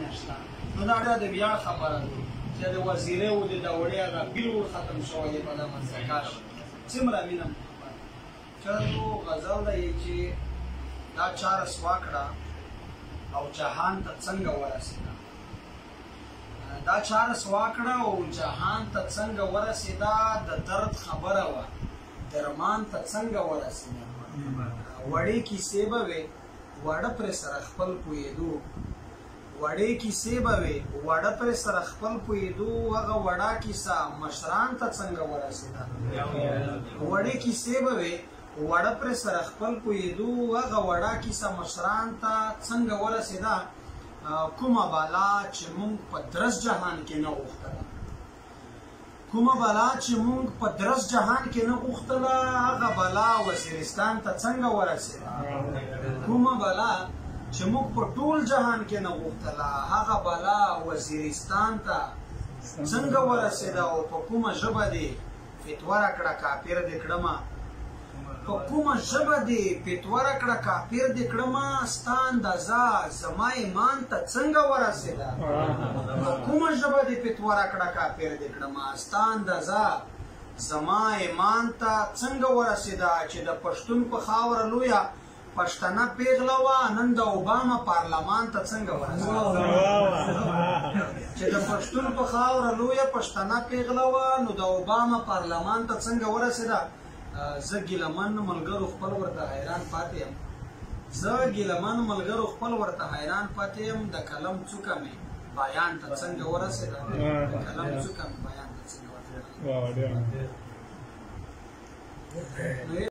نشته. نو دا د بیا خبره ده چې د وزیرې او د دولې هغه بیل ختم شوی دی په دغه منځکار څومره مینه چلو غزل دی چې دا چاره سوا کړه او جهان ته څنګه ورسېده. دا چاره سوا کړه او جهان ته څنګه ورسېده، د درد خبره وه، درمان ته څنګه ورسېده. وړې کیسې به وې واړه پرې سره خپل پوهېدو، وړې کیسې به وې واړه پرې سره خپل پوهېدو، هغه وړه کیسه مشران ته څنګه ورسېده. وړې کیسې به وې وړه پرې سره خپل پوهېدو، هغه وړه کیسه مشران ته څنګه ورسېده. کومه بلا چې مونږ په درس جهان کې نه غوښتله، کومه بلا چې مونږ په درس جهان کې نه غوښتله، هغه بلا وزیرستان ته څنګه ورسېده. کومه بلا چې موږ په ټول جهان کې نه غوښتله، هغه بلا وزیرستان ته څنګه ورسېده. او په کومه ژبه دې فتوره کړه کافر دې کړمه، په کومه ژبه دې فتوره کړه کافر دې کړمه، ستا اندازه زما ایمان ته څنګه ورسېده. په کومه ژبه دې فتوره کړه کافر دې کړمه، ستا اندازه زما ایمان ته څنګه ورسېده. چې د پښتون په خاوره لویه پښتنه پیغله وه، نن د اوباما پارلمان ته څنګه ورسېده. چې د پښتون په خاوره لویه پښتنه پیغله وه، نو د اوباما پارلمان ته څنګه ورسېده. زه ګیلمن ملګرو خپل ورته حیران پاتې یم، زه ګیلمن ملګرو خپل ورته حیران پاتې یم. د قلم څوکه مې بیان ته څنګه ورسېده، د قلم څوکه مې بیان ته څنګه ورسېده.